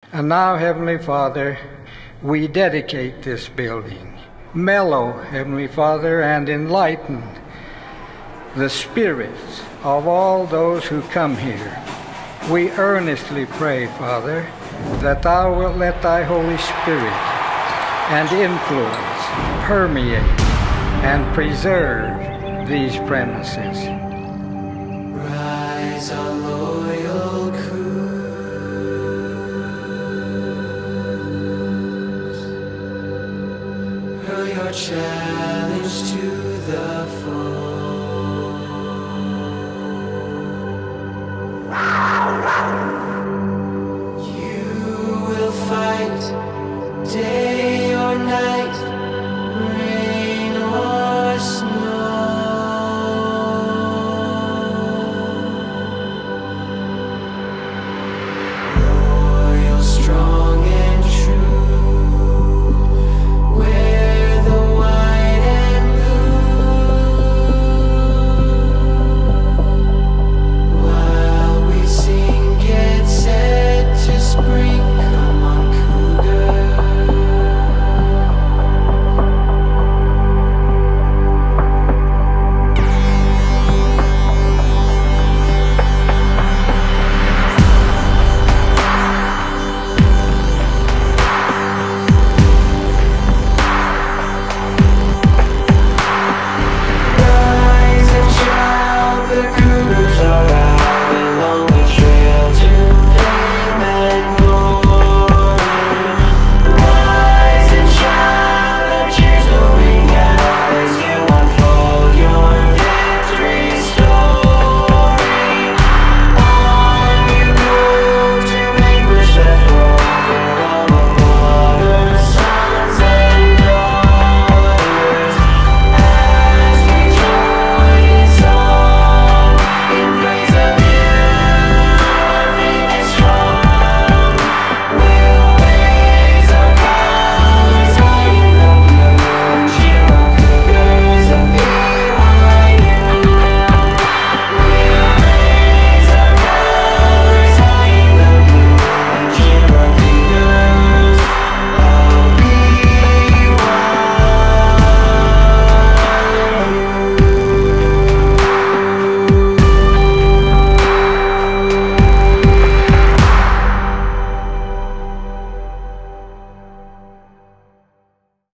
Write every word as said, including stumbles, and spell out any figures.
And now, Heavenly Father, we dedicate this building. Mellow, Heavenly Father, and enlighten the spirits of all those who come here. We earnestly pray, Father, that Thou wilt let Thy Holy Spirit and influence permeate and preserve these premises. Rise, our loyal crews, hurl your challenge to the foe. You will fight day or night,